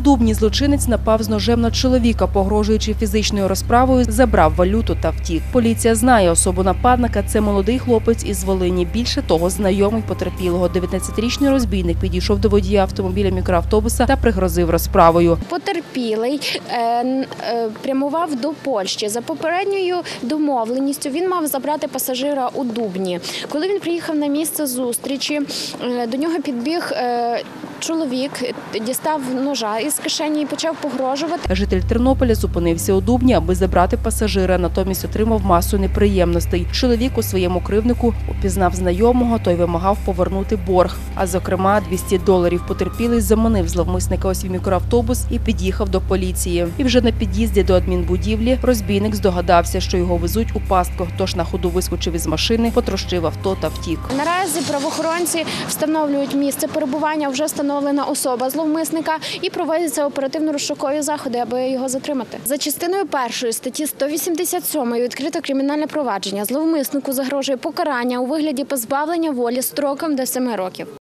Дубні злочинець напав з ножем на чоловіка, погрожуючи фізичною розправою, забрав валюту та втік. Поліція знає особу нападника – це молодий хлопець із Волині. Більше того, знайомий потерпілого. 19-річний розбійник підійшов до водія автомобіля мікроавтобуса та пригрозив розправою. Потерпілий прямував до Польщі. За попередньою домовленістю він мав забрати пасажира у Дубні. Коли він приїхав на місце зустрічі, до нього підбіг чоловік, дістав ножа із кишені і почав погрожувати. Житель Тернополя зупинився у Дубні, аби забрати пасажира, натомість отримав масу неприємностей. Чоловік у своєму кривднику упізнав знайомого, той вимагав повернути борг, а зокрема $200. Потерпілий заманив зловмисника у свій мікроавтобус і під'їхав до поліції. І вже на під'їзді до адмінбудівлі розбійник здогадався, що його везуть у пастку, тож на ходу вискочив із машини, потрощив авто та втік. Наразі правоохоронці встановлюють місце перебування, вже встановлена особа зловмисника і проводяться оперативно-розшукові заходи, аби його затримати. За частиною 1 статті 187 відкрито кримінальне провадження. Зловмиснику загрожує покарання у вигляді позбавлення волі строком до 7 років.